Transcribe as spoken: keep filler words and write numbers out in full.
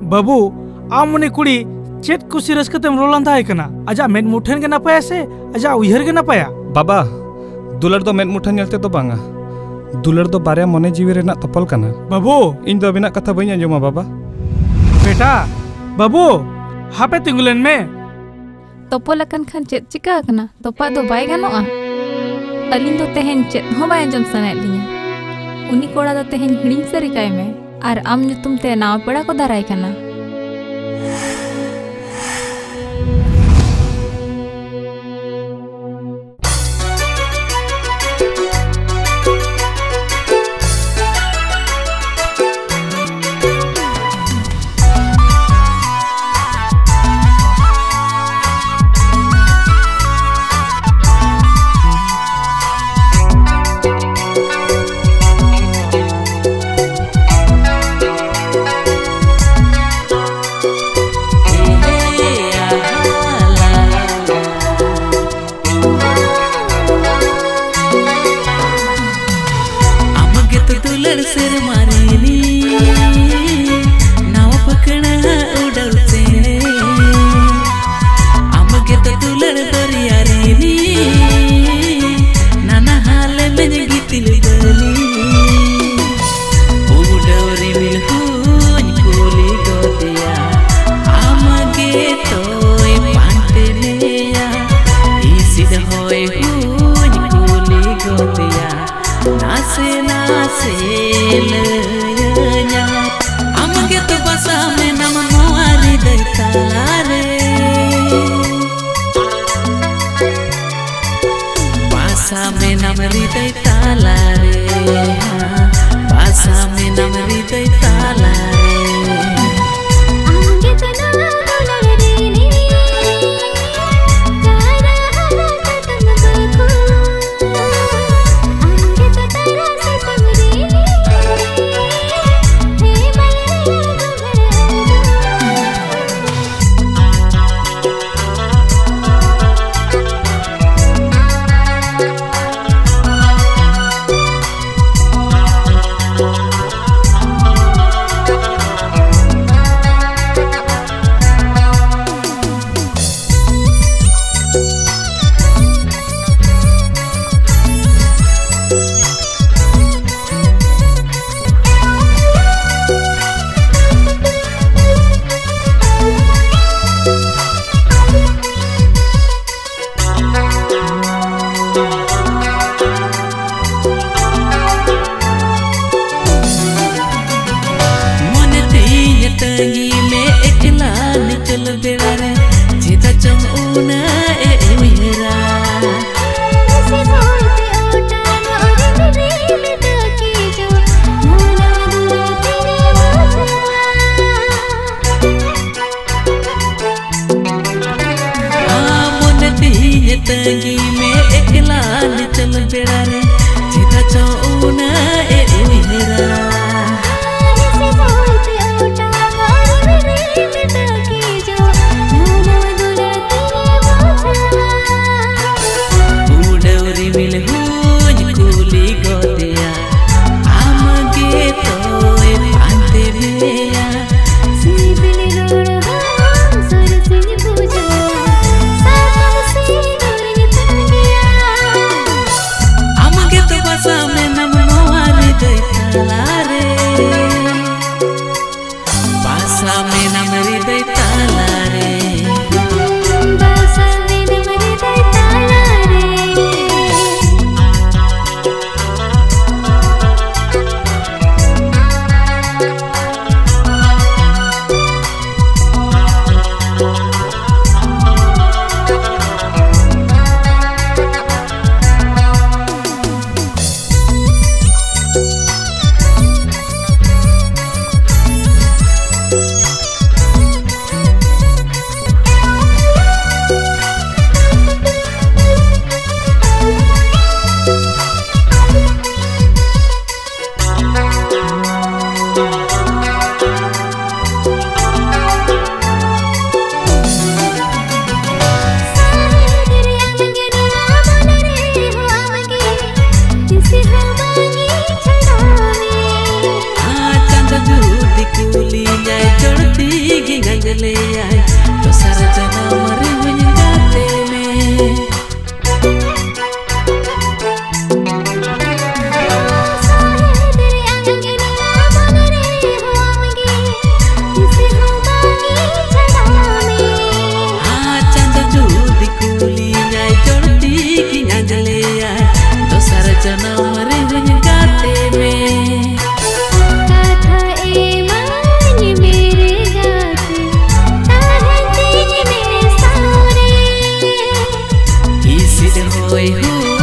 बाबू आम उनी कुड़ी चेत कुसी रस्कतेम रोलान थाय कना आजा मेद मुठेन के नापाया से आजा उयहर के नापाया बाबा दुलर दो मेद मुठेन नेलते तो बांगा दुलर दो बारे मने जीवी रेना तपल कना बाबू इन दो बिना कथा बई आंजोमा बाबा बेटा बाबू हापे तिंगुलेन में तोपल अकन खान चेत चिका कना तोपा दो बाय गानोआ अलिन दो तेहेन चेत हो बाय आंजम सने लिया उनी कोड़ा दो तेहेन हिडिंग सरिकाय में आर आम नुतुम ते नाव पेड़ा को दाराय कना रू